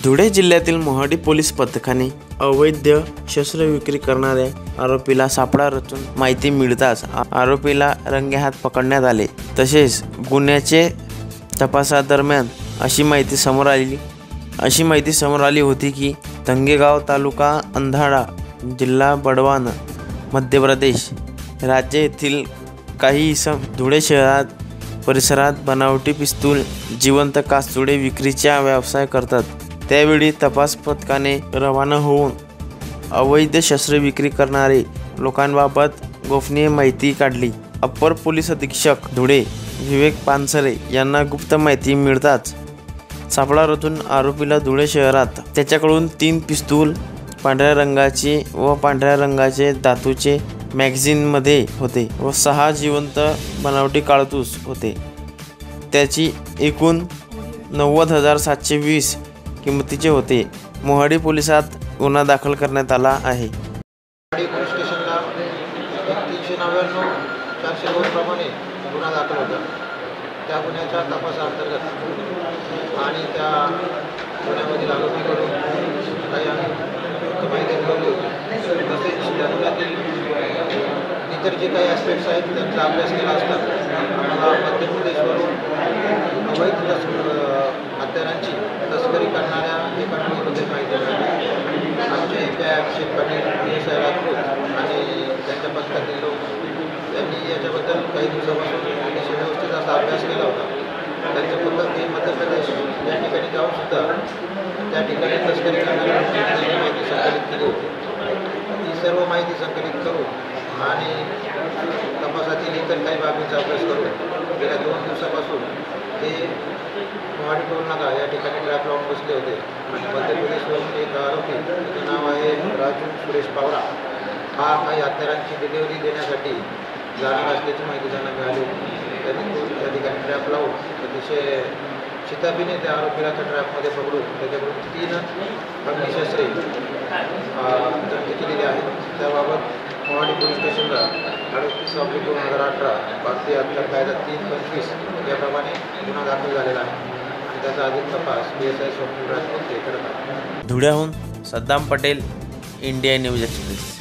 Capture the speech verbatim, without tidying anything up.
धुळे जिल्ह्यातील मोहाडी पोलीस पथकाने अवैध शस्त्र विक्री करणाऱ्या आरोपीला सापळा रचून माहिती मिळताच आरोपीला रंगेहात पकडण्यात आले। तसेच गुन्ह्याचे तपासादरम्यान अशी माहिती समोर आली अशी माहिती समोर आली होती की धंगेगाव तालुका अंधाडा जिल्हा बडवान मध्य प्रदेश राज्य येथील काही इसम धुळे शहरात परिसरात बनावटी पिस्तूल जिवंत कासुडे विक्रीचा व्यवसाय करतात। त्यावेळी तपास पथकाने रवाना होऊन अवैध शस्त्र विक्री करणारे लोकांबाबत गोपनीय माहिती काढली। अप्पर पोलीस अधीक्षक धुळे विवेक पानसरे यांना गुप्त माहिती मिळताच सापळा रचून आरोपीला धुळे शहरात त्याच्याकडून तीन पिस्तूल पांढऱ्या रंगाचे व पांढऱ्या रंगाचे धातूचे मॅगझिन मध्ये होते व सहा जिवंत बनावटी काळतूस होते। त्याची एकूण नव्वद हजार सातशे वीस किमतीचे होते। मोहाडी पोलिसात गुन्हा दाखल करण्यात आला आहे। पोलीस स्टेशनला तीनशे नव्याण्णव चारशे दोन प्रमाणे गुन्हा दाखल होता। त्या गुन्ह्याच्या तपासाअंतर्गत आणि त्या गुन्ह्यामधील आरोपीकडून काही आम्ही माहिती मिळवली होती। तसेच त्या गुन्ह्यातील इतर जे काही ॲस्पेक्ट्स आहेत त्यांचा अभ्यास केला असता आम्हाला मध्य प्रदेशवरून अवैध हत्यारांची तस्करी करणाऱ्या एका टीमबद्दल माहिती मिळाली। आमचे त्या Abhishek Patil P S I Rajput आणि त्यांच्या पथकातील लोक त्यांनी याच्याबद्दल काही दिवसापासून अतिशय व्यवस्थित असा अभ्यास केला होता। त्यांचं पथक हे मध्य प्रदेश या ठिकाणी जाऊनसुद्धा त्या ठिकाणी तस्करी करणाऱ्या माहिती संकलित केली होती। ती सर्व माहिती संकलित करून आणि तपासातील इतर काही बाबींचा अभ्यास करून गेल्या दोन दिवसापासून ते मोहाडी टोल नाका या ठिकाणी ट्रॅप लावून बसले होते आणि मध्य प्रदेशवरून एक आरोपी त्याचं नाव आहे राजू सुरेश पावरा हा काही हत्यारांची डिलिव्हरी देण्यासाठी जाणार असल्याची माहिती त्यांना मिळाली होती। त्यांनी तो त्या ठिकाणी ट्रॅप लावून अतिशय शिताबीने त्या आरोपीला त्या ट्रॅपमध्ये पकडून त्याच्याकडून तीन अग्निशस्त्रे जप्त केलेली आहेत। त्याबाबत मोहाडी पोलीस स्टेशनला अडतीस ऑब्लिक दोन हजार अठरा भारतीय हत्यार कायदा तीन पंचवीस याप्रमाणे गुन्हा दाखल झालेला आहे आणि त्याचा अधिक तपास P S I Swapnil Rajput हे करत आहे। धुळ्याहून Saddam Patel, India news express.